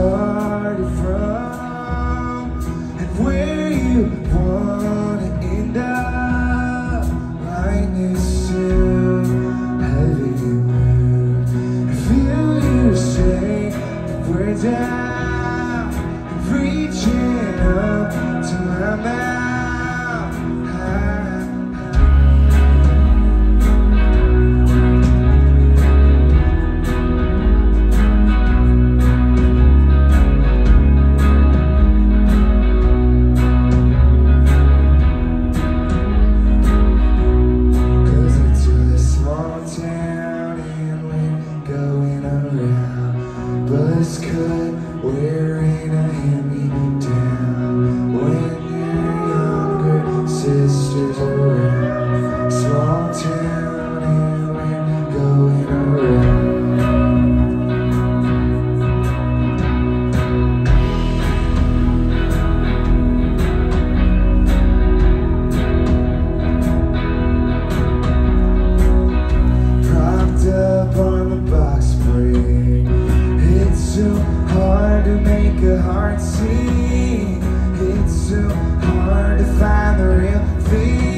started from and where you wanna end up. Lightness to heavy mood. I feel you say the words out and reaching up to my mouth. Buzz cut, wearing a hand-me-down. When your younger sister's around, small town and we're going around. Propped up on the box spring, it's so hard to make a heart sing. It's so hard to find the real thing.